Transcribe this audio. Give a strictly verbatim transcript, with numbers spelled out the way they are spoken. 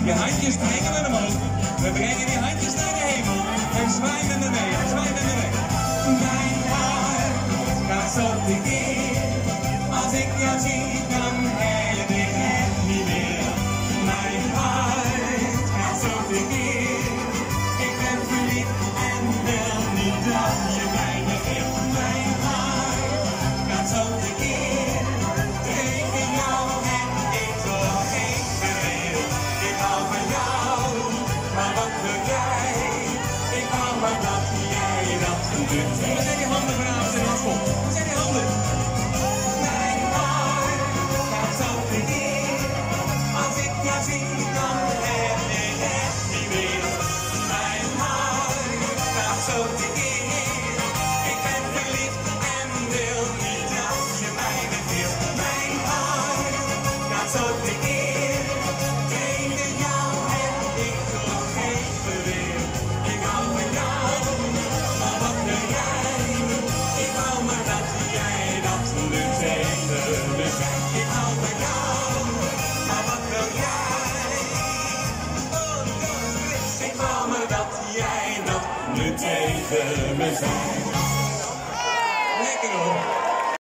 Je handjes brengen we omhoog. We brengen die handjes naar de hemel. En zwaai met me mee, zwaai met me mee. Mijn hart gaat zo tekeer. Als ik jou zie, dan heb ik het niet meer. Mijn hart gaat zo tekeer. Ik ben verliefd en wil niet dat je mij begeeft. Mijn hart gaat zo tekeer. Tegen jou en ik toch geen geweer. Ik hou van jou, maar wat wil jij? Ik hou maar dat jij dat doet. Wat zijn die handen vanavond in ons vol? Wat zijn die handen? Mijn hart gaat zo tekeer. Als ik jou zie, dan heb ik het niet meer. Mijn hart gaat zo tekeer. Ik ben verliefd en wil niet dat je mij begeert. Mijn hart gaat zo tekeer. Tegen jou heb ik nog geen verweer. Ik hou van jou, maar wat wil jij? Ik hou maar dat jij dat nu tegen me zegt. Ik hou van jou, maar wat wil jij? Ik hou maar dat jij dat nu tegen me zegt. Lekker hoor.